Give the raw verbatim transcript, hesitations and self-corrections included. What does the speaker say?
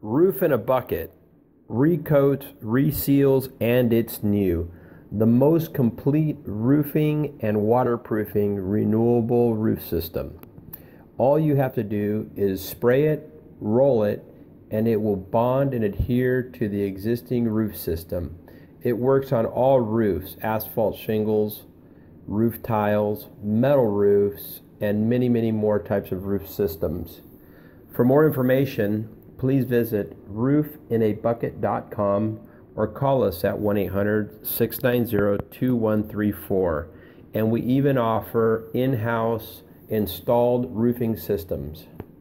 Roof in a bucket. Recoats, reseals, and it's new. The most complete roofing and waterproofing renewable roof system. All you have to do is spray it, roll it, and it will bond and adhere to the existing roof system. It works on all roofs, asphalt shingles, roof tiles, metal roofs, and many, many more types of roof systems. For more information, please visit roof in a bucket dot com or call us at one eight hundred, six nine zero, two one three four. And we even offer in-house installed roofing systems.